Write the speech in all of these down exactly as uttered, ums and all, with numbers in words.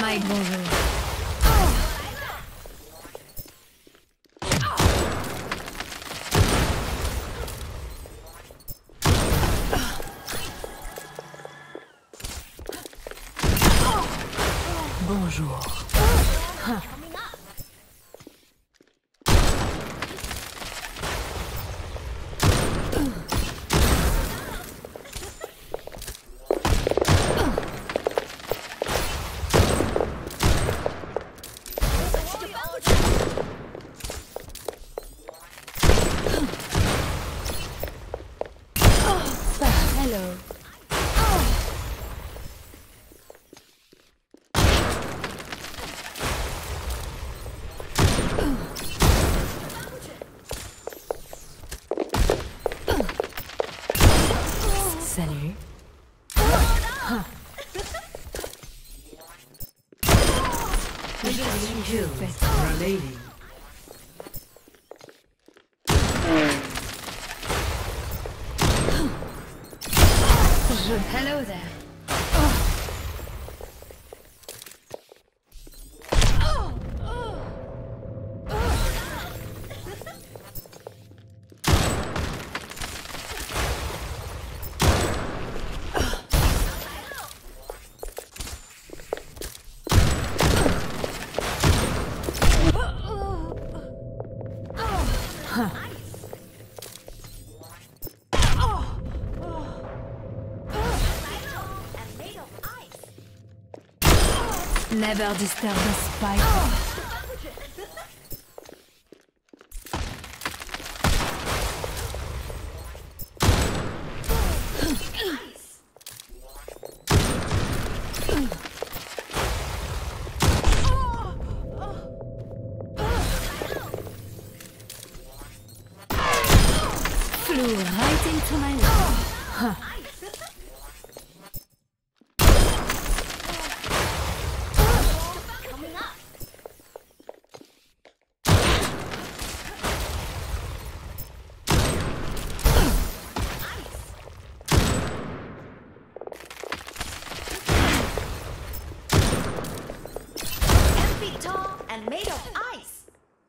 My bonjour. Bonjour. Huh. Hello. Salut. Huh. Je suis faite. Remaining. Je... Hello there. Never disturb the spike. Oh. Flew right into my lap. Huh. And made of ice.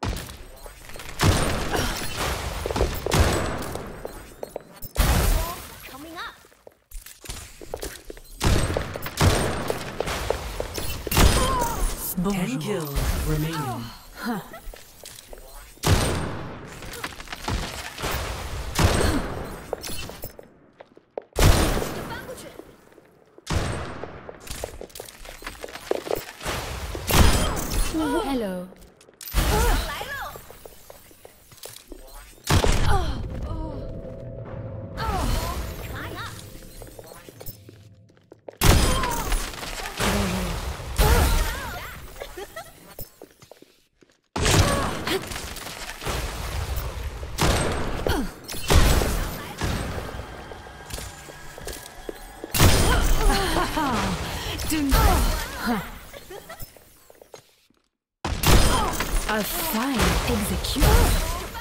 Coming up. Ten kills remaining. Huh. Hello. Do not. Huh. A fine execution.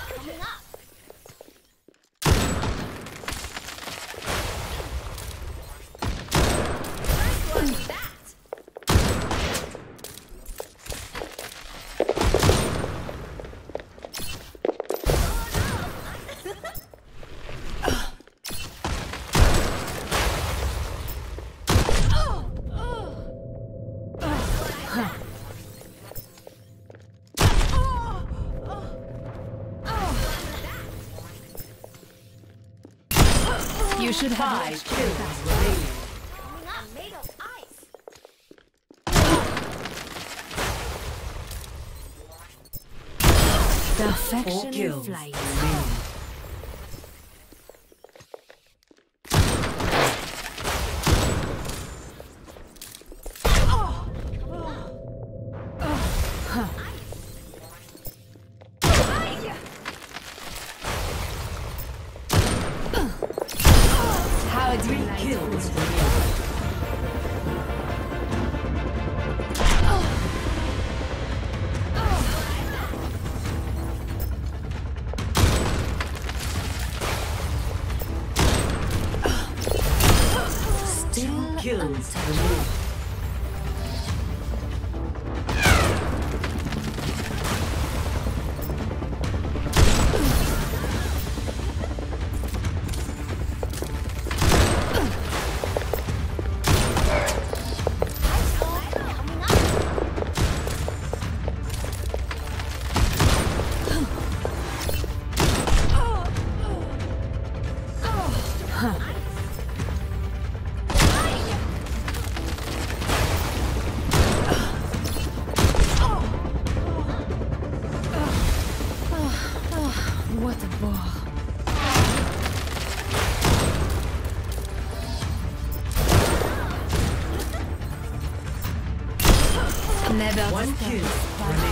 You should have Five kills remaining. I'm made of ice. Perfection Four kills in flight. remaining. How do Three you like kills it? remaining. Still Kills untouched. remaining. Never One disturb kill the spike. remaining.